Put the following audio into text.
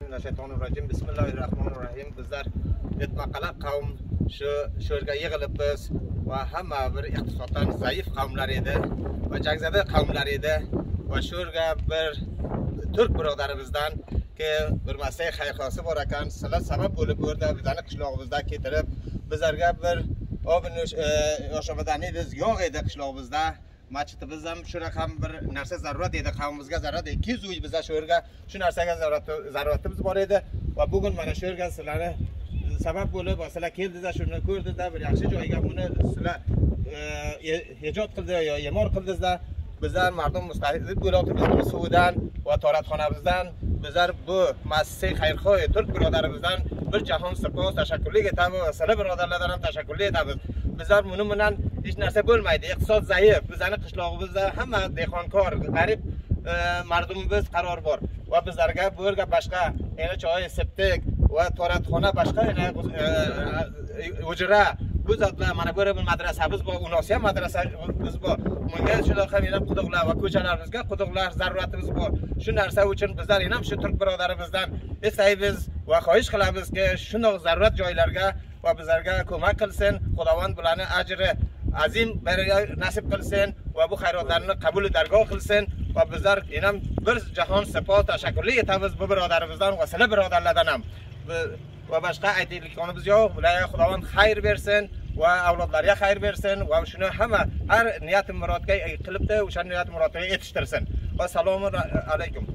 Mineşşeytanirracim. Bismillahirrahmanirrahim. Bizler etmaqala qavm şu yerga yig'ilibmiz va hamma bir iqtisoddan zaif qavmlar edi va jagzada qavmlar edi va shu yerga bir Türk birodarimizdan ki bir masay xayrxosi bor ekan, sizlar sabab bo'lib o'rda bizani qishlog'imizda keltirib bizlarga bir yo'shamadani biz yo'q edi qishlog'imizda. Masjidimiz ham shunaqa ham bir narsa zarurat edi, qavmimizga zarurat. 200 uy bizga shu yerga shu narsaga zaruratimiz bor edi va bugun mana shu yerga sizlarni sabab bo'lib, sizlar keldingizlar, shuni ko'rdingizlar, bir yaxshi joyga buni sizlar ijod qildingizlar, yo e'mor qildingizlar. Bizlar mardum mustaqil bo'layotgan suvdan va toratxonamizdan bizlar bu muassasa xayrxoh Türk birodarimizdan bir jahon sipos tashakkurlik etamiz va sizlar birodarlardan ham tashakkurlik etamiz. Bizlar buni bilan hech narsa bo'lmaydi. Iqtisod zaif. Bizning qishlog'imizda hamma dehqonkor, g'arib mardumimiz qaror bor va bizlarga bu yerga boshqa yana choy septik va toratxona boshqa yana hujra bu zotlar mana bu yerda madrasamiz bor, unosiya madrasamiz bor. Bunga shular ham yana quduqlar va ko'chalarimizga quduqlar zaruratimiz bor. Shu narsa uchun bizlar ham shu Türk birodarimizdan istaymiz va xohish qilamizki, shunday zarurat joylarga va bizlarga ko'mak qilsin. Xudovand bularni ajri azim beriga nasib qilsin va bu xayratlarni qabul dargoh qilsin va bizlar ham bir jahon sipos tashakkurlik etamiz bu birodarimizdan va sizlar birodarlardan ham. Va boshqa aytayotganimiz yo'q. Ularga Xudovand xayr bersin va avlodlarga xayr bersin va shuni hamma har niyat murodga qilibdi, o'sha niyat murodga yetishtirsin. Va assalomu alaykum.